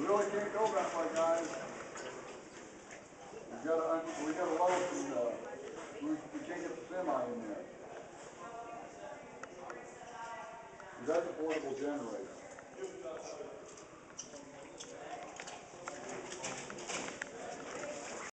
really can't go that way, guys. We got a load from we can't get the semi in there. That's a portable generator.